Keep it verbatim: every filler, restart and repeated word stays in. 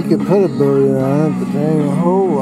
could put a boat on it, but there ain't a hole